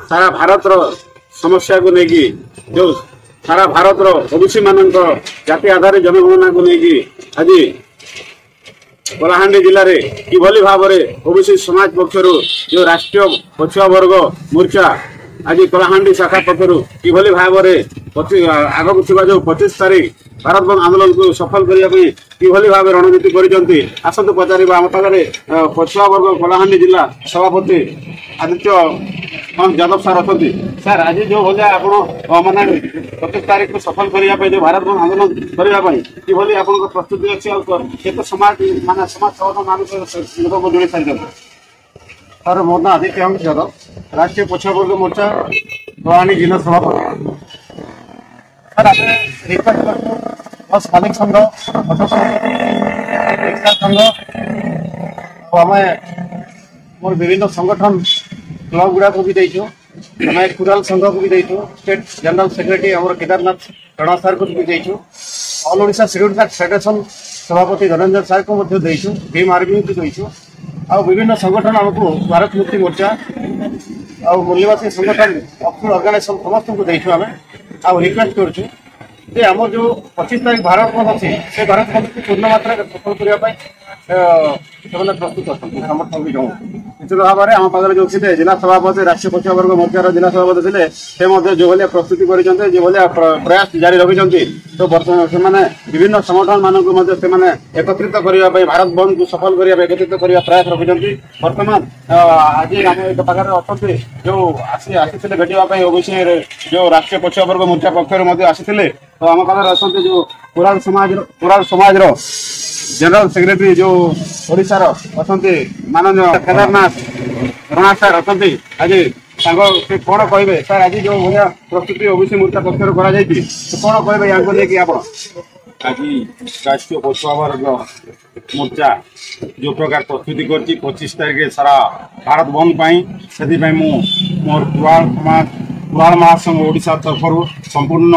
सारा भारत समस्या को लेकिन जो सारा भारत ओबीसी मान जाति आधारित जनगणना को लेकिन आज कलाहांडी जिले में किभली भाव में ओबीसी समाज पक्षर जो राष्ट्रीय पछुआ वर्ग मोर्चा आज कलाहांडी शाखा पक्षर किभली भाव में आगक थी जो 25 तारीख भारत बंद आंदोलन को सफल करने किभली भाव रणनीति करते आसतु पचार आम पाखे पछुआ वर्ग कलाहांडी जिला सभापति आदित्य यादव सार अच्छा सर आज जो भाया आप मैंने 25 तारीख को सफल करने जो भारत बंद आंदोलन करने किभली आप प्रस्तुति अच्छी केत समाज माने समाज संगठन मान लोक जोड़ी सारी सर मो ना आदित्य यादव राष्ट्रीय पछुआ वर्ग मोर्चा कलाहांडी जिला सभापति सर आप श्रमिक संघ संघ आम मोर विभिन्न संगठन क्लब गुड़ा को भी देचु आम कुराल संघ को भी देचु स्टेट जनरल सेक्रेटरी आम केदारनाथ रणा सार को भी देचु all Odisha scheduled caste federation सभापति धनंजय सार को देचु भीम आर्मी को देचु आ विभिन्न संगठन आमको भारत मुक्ति मोर्चा आ मूल्यवासी संगठन ऑर्गेनाइजेशन समस्त को देचु आम आ रिक्वेस्ट करूँ जे आम जो 25 तारीख भारत बंद अच्छे से भारत बंद को पूर्ण मात्रा सफल करने प्रस्तुत अच्छा समर्थन भी जाऊँ निश्चित भाव में आम पाखे जो थे जिला सभापति राष्ट्रीय पछुआ वर्ग मोर्चार जिला सभापति थे से जो भाया प्रस्तुति कर प्रयास जारी रखिंट तो बर्तमान विभिन्न संगठन मानक एकत्रित करने भारत बंद को सफल करने एकत्रित करने प्रयास रखिंट बर्तमान आज आम पाखे अच्छा जो आसी भेटापी ओबीसी जो राष्ट्रीय पछुआ वर्ग मोर्चा पक्ष आसी तो आम पाखे अच्छा जो कोराल समाज जनरल सेक्रेटरी जो ओडिशा अच्छा माननीय केदारनाथ रणा सार अच्छा आज कौन कहे सर आज जो भाया प्रस्तुति ओबीसी मोर्चा पक्ष कौन कहे या लेकिन आप आज राष्ट्रीय पछुआ वर्ग मोर्चा जो प्रकार प्रस्तुति कर 25 तारीख सारा भारत बंद से मोर कुराल महासंघ ओडिशा तरफ संपूर्ण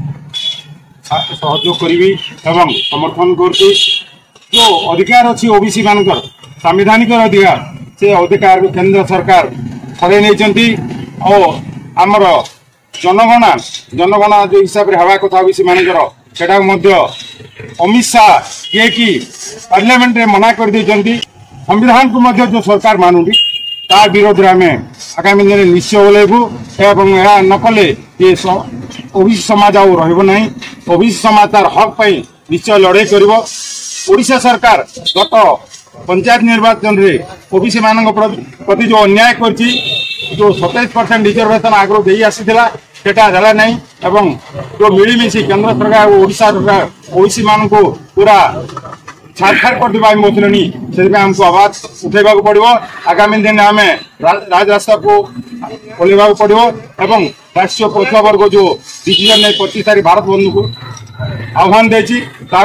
सहयोग करी एवं समर्थन कर जो अधिकार अच्छी ओबीसी मानकर संवैधानिक अधिकार से अधिकार को केंद्र सरकार छड़े नहीं और आमर जनगणना जो हिसाब से हवा कथा ओबीसी मानकर सेटा अमित शाह किए कि पार्लियामेंट में मना कर संविधान को जो सरकार मानुटी ता विरोध में आम आगामी दिन निश्चय ओल्लू एवं यह नकले ये ओबीसी समाज आना ओबीसी समाज तार हक पाई निश्चय लड़ाई कर ओडिशा सरकार गत पंचायत निर्वाचन रे ओबीसी मान प्रति जो अन्याय कर जो 27% रिजर्वेशन आगु दे आसीला सेटा देला नहीं एवं जो मिलमिशी केंद्र सरकार और ओडिशा सरकार ओबीसी मान को पूरा छाड़खाड़ कर बसले से आमको आवाज उठेगा पड़ो आगामी दिन आम राजरास्ता को ओल्ला पड़ो एवं राष्ट्रीय पछुआ वर्ग जो डिसीजन नहीं 25 तारीख भारत बंद को आह्वान देती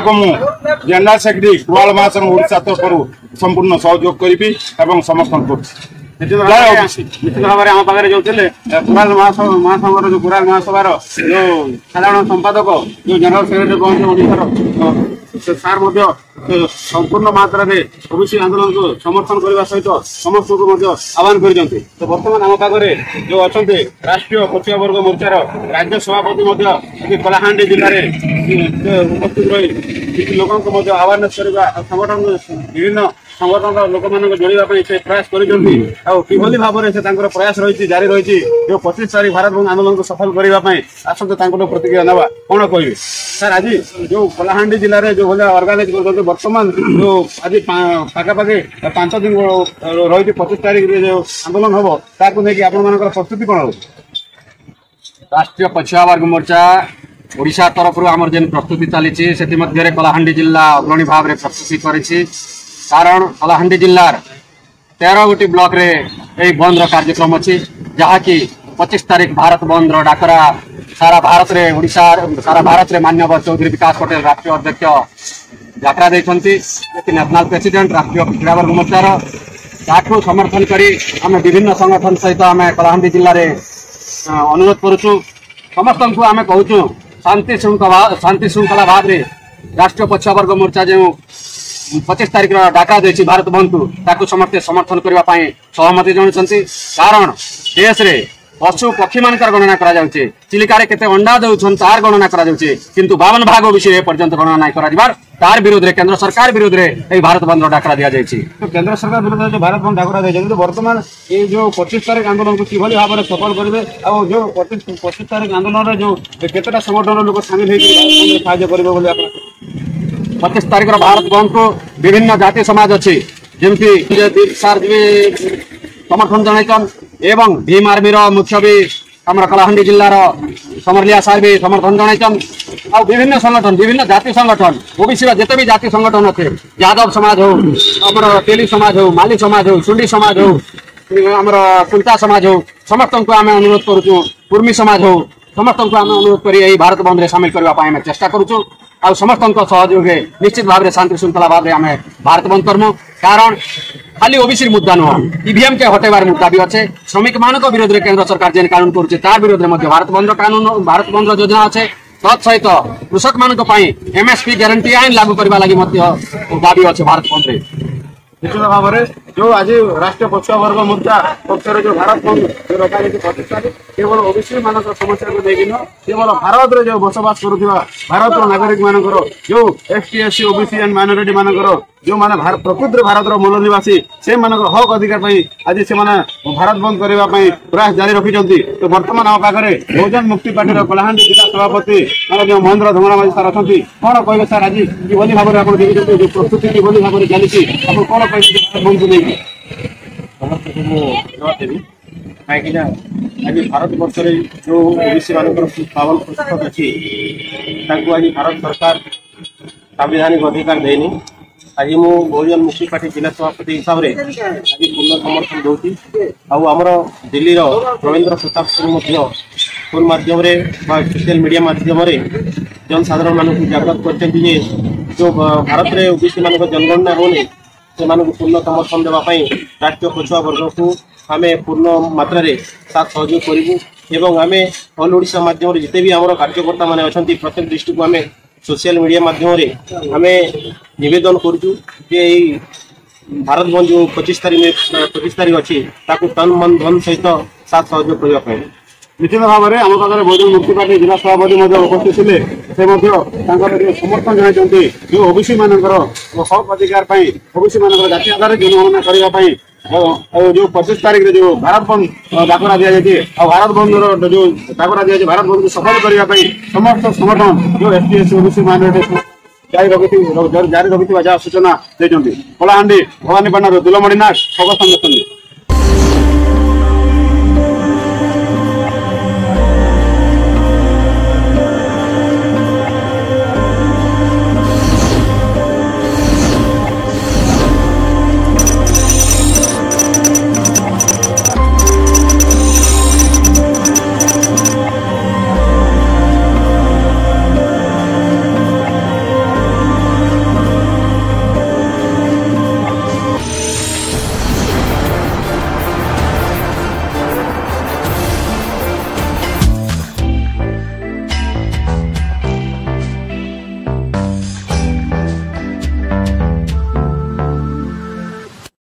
जनरल सेक्रेटरी कुराल महासंघ ओडिशा तरफ संपूर्ण सहयोग करी समर्थन कर निश्चित भाव में आम पाखे जो थे कुराल महासंघर जो कुराल महासभार जो साधारण संपादक जो जनरल सेक्रेटरी कहते ओडिशार सार संपूर्ण मात्रा ओबीसी आंदोलन को समर्थन करने सहित समस्त को आह्वान कर तो बर्तमान आम पाखे जो अच्छा राष्ट्रीय पछुआ वर्ग मोर्चार राज्य सभापति कलाहांडी जिले में उपस्थित रही किसी लोक अवेयरनेस करवा संगठन विभिन्न संगठन लोक मान जोड़ाई से प्रयास करी भाव में से प्रयास रही जारी रही जो 25 तारीख भारत बंद आंदोलन को सफल करने आसतु प्रतिक्रिया ना कौन कहे सर आज जो कलाहांडी जिले में जो भाया अर्गानाइज कर बर्तमान जो आज पाखापाखि 5 दिन रही 25 तारीख जो आंदोलन हम ताकू नहीं आप प्रस्तुति कौन हो राष्ट्रीय पछुआ वर्ग मोर्चा ओडिशा तरफ आम जेन प्रस्तुति चली से कलाहांडी जिला अग्रणी भाव में प्रस्तुति कर कारण कलाहांडी जिलार 13 गोटी ब्लॉक रे यही बंद कार्यक्रम अच्छी जहाँकि 25 तारीख भारत बंद डाकरा सारा भारत रे ओडिशा सारा भारत रे मान्यवर चौधरी विकास पटेल राष्ट्रीय अध्यक्ष यात्रा देखते नेशनल प्रेसिडेंट राष्ट्रीय क्रीड़ा वर्ग मोर्चार ताकू समर्थन करी आम विभिन्न संगठन सहित आम कलाहांडी जिले में अनुरोध करुचु समस्त को आम कहूँ शांति श्रृंखला भाव में राष्ट्रीय पछुआ वर्ग मोर्चा जो 25 तारीख डाका देती भारत बंद को समस्ते समर्थन करने सहमति जनाते कारण देश रे पशु पक्षी मान गणना करा जाउचे चिलिका रे केते अंडा दउछन तार गणना करा जाउचे किंतु 52 भाग ओबीसी रे पर्यंत गणना नाही करा दिबार तार विरोध रे केंद्र सरकार विरोध रे ए भारत बंद डाकरा दिया जायछि। तो केंद्र सरकार विरोध जो भारत बंद डाकरा दिया जायछि वर्तमान ये जो 25 तारीख आंदोलन को किभली भाव में सफल करिवे आ जो 25 तारीख आंदोलन रे जो केतेटा संगठन लोक शामिल हेकि सहायता करिवे बोले आपण 25 तारीख रो भारत बंद को विभिन्न जाति समाज अछि जेमति दीप सार समर्थन जनाइछन एवं भीम आर्मी रो मुख्य भी हमर कलाहांडी जिल्ला रो समरलिया सार भी समर्थन जनाइछन आ विभिन्न संगठन विभिन्न जाति संगठन ओबीसी रो जते भी जाति संगठन अथे यादव समाज हो हमर तेली समाज हो माली समाज हो सुंडी समाज हो हमर कुंता समाज हो समस्त को आमे अनुरोध करूछु कुर्मी समाज हो समस्त को आमे अनुरोध करी एही भारत बंद रे शामिल करबा पय आमे चेष्टा करूछु आ समस्त सहयोग निश्चित भाव में शांति श्रृंखला भाव में आम भारत बंद करमु कारण खाली ओबीसी मुद्दा नुह ईवीएम के हटेबार मुद्दा भी अच्छे श्रमिक मान विरोध में केंद्र सरकार जेन कानून करुचे तार विरोध में भारत बंद कानून भारत बंद योजना अच्छे तत्सहित कृषक मान एमएसपी गारंटी आईन लागू करने लगी दाबी अच्छे भारत बंद रे निश्चित भाव में जो आज राष्ट्रीय पछुआ वर्ग मोर्चा पक्ष जो भारत बंद जो रखा प्रतिष्ठा केवल ओबीसी मान समस्या को लेकिन केवल भारत रे जो बसवास करुवा भारत नागरिक मान जो ST SC OBC and minority मान जो माने प्रकृत भारत मूल निवासी से हक अधिकार आज से भारत बंद करने प्रयास जारी रखी। तो बर्तमान आम पाखे बहुजन मुक्ति पार्टी कलाहांडी जिला सभापति महेंद्र धमरा माझी सार अच्छा कौन कहे सार आज किभली भाव में आप देखते जो प्रस्तुति किभली भाव में चली कौन कहे बंद को लेकिन कहीं आज भारत वर्ष जो ओबीसी मान पावन पुस्तक अच्छी आज भारत सरकार संवैधानिक अधिकार देनी आज मु बहुजन मुक्ति पार्टी जिला सभापति हिसाब से आज पूर्ण समर्थन दूसरी आमर दिल्ली रवींद्र प्रताप सिंह फोन मध्यम सोशल मीडिया मध्यम जनसाधारण मानक जागृत कर जो भारत में ओबीसी मान जनगणना होने से पूर्ण समर्थन देवाई राष्ट्रीय पछुआ वर्ग को आम पूर्ण मात्रा साथ सहयोग करूँ आम ऑल ओडिशा माध्यम जिते भी आम कार्यकर्ता मैंने अच्छा प्रत्येक डिस्ट्रिक्ट आम सोशल मीडिया माध्यम आम नवेदन करुचु भारत बंद जो 25 तारीख अच्छी तन मन धन सहित साथ सहयोग करने निश्चित भाव में आम पाखे बहुजन मुक्ति पार्टी जिला सभापति उपस्थित थे से समर्थन जनाई जो ओबीसी मान हक अधिकार ओबीसी मान जाति आधार जनगणना करने जो 25 तारीख जो भारत बंद डाकरा दि जाए भारत बंद जो डाकरा दि भारत बंद को सफल करने समस्त संगठन जो एसटी एससी ओबीसी माइनॉरिटी जारी रखी सूचना देते कलाहांडी भवानी पाटना दुलमणि नाथ खबर संगे।